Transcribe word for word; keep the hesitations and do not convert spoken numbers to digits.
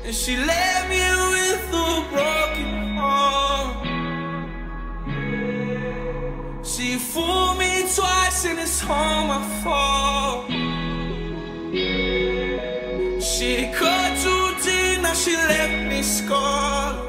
and she left me with a broken heart. She fooled me twice and it's all my fault. She cut too deep, now she left me scarred.